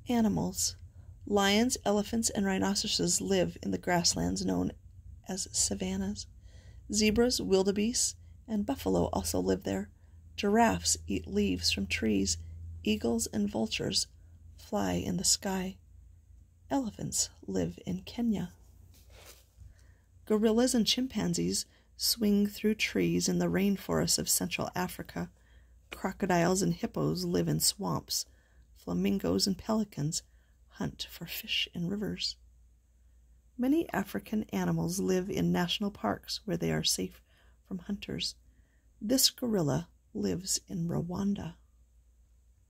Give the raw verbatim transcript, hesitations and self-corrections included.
Animals. Lions, elephants, and rhinoceroses live in the grasslands known as savannas. Zebras, wildebeests, and buffalo also live there. Giraffes eat leaves from trees. Eagles and vultures fly in the sky. Elephants live in Kenya. Gorillas and chimpanzees swing through trees in the rainforests of Central Africa. Crocodiles and hippos live in swamps. Flamingos and pelicans hunt for fish in rivers. Many African animals live in national parks where they are safe from hunters. This gorilla lives in Rwanda.